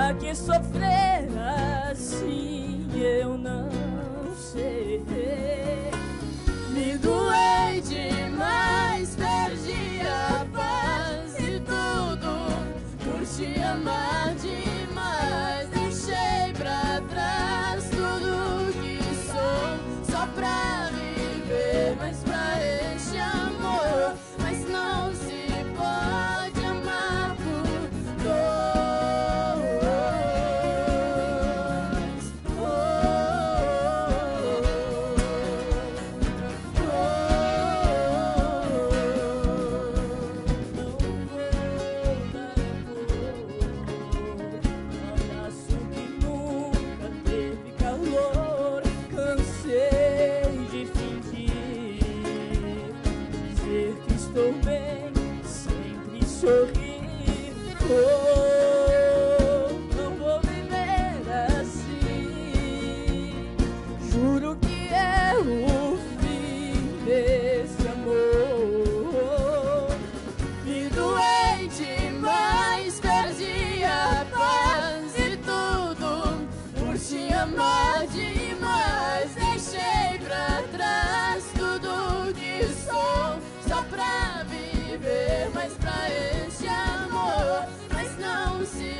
pra que sofrer assim? Eu não sei. Me doei demais, perdi a paz e tudo por te amar demais. Deixei pra trás tudo que sou, só pra viver, mas pra este amor. Mas não se pode amar por dois. Estou bem, sempre sorrir. Oh, não vou viver assim. Juro que é o fim desse amor. Me doei demais, perdi a paz e tudo por te amar demais. Deixei pra trás tudo que sou, só pra viver, mas pra este amor. Mas não se